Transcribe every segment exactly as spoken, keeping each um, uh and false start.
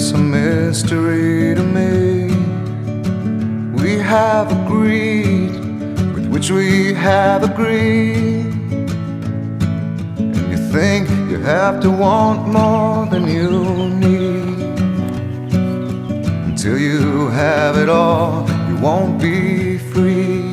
It's a mystery to me. We have agreed with which we have agreed. And you think you have to want more than you need. Until you have it all, you won't be free.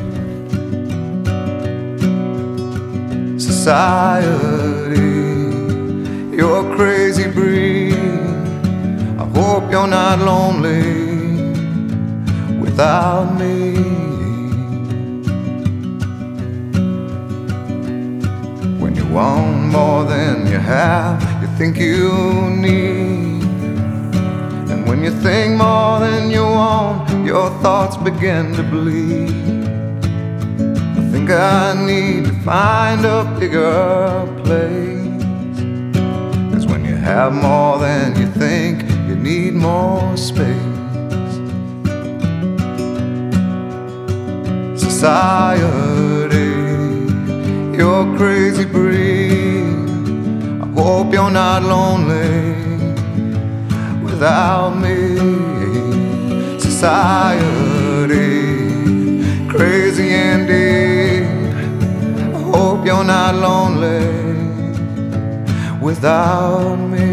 Society, you're a crazy breed. I hope you're not lonely without me. When you want more than you have, you think you need. And when you think more than you want, your thoughts begin to bleed. I think I need to find a bigger place. 'Cause when you have more than you think, you need more space. Society, you're a crazy breed. I hope you're not lonely without me. Society, crazy indeed. I hope you're not lonely without me.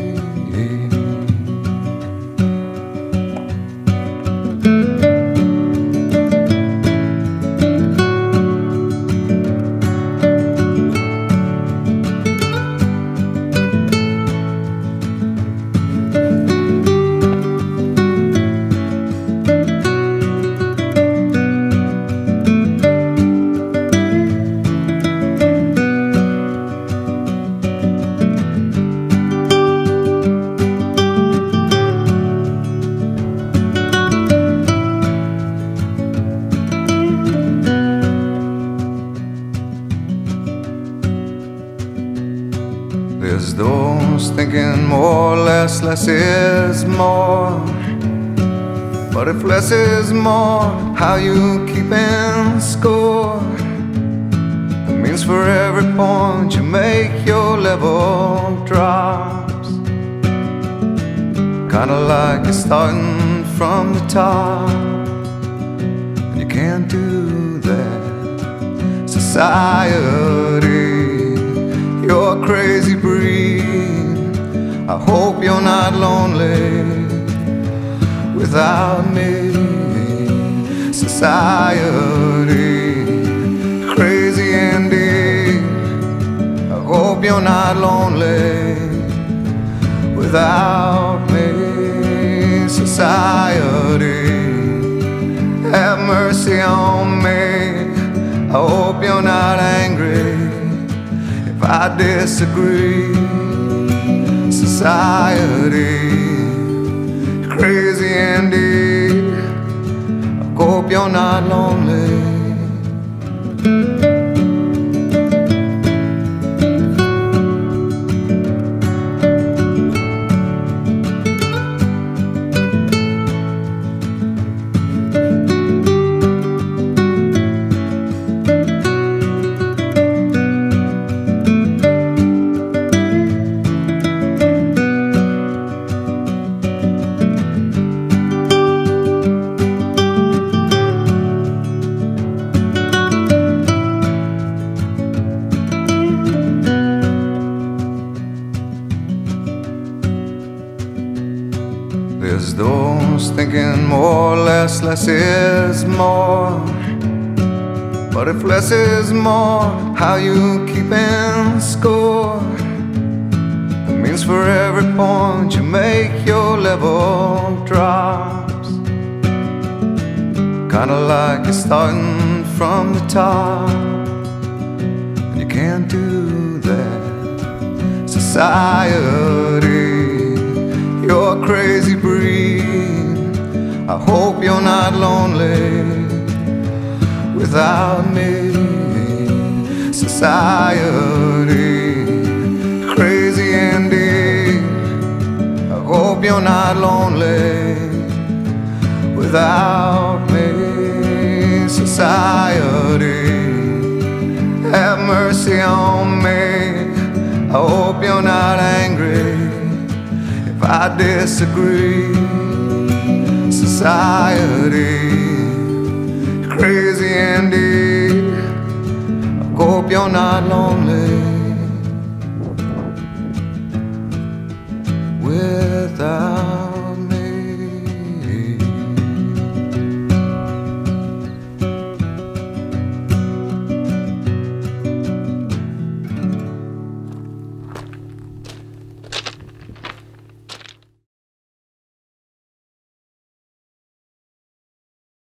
There's those thinking more, less, less is more. But if less is more, how you keeping score? It means for every point you make, your level drops. Kinda like you're starting from the top, and you can't do that. Society, you're a crazy breed. I hope you're not lonely without me. Society, crazy indeed. I hope you're not lonely without me. Society, have mercy on me. I hope you're not angry if I disagree. Society, crazy indeed. I hope you're not lonely. There's those thinking more, less, less is more. But if less is more, how you keeping score? It means for every point you make, your level drops. Kinda like you're starting from the top, and you can't do that. Society, you're a crazy breed. I hope you're not lonely without me. Society, crazy indeed. I hope you're not lonely without me. Society, have mercy on me. I hope you're not angry if I disagree. Society, crazy indeed. I hope you're not lonely.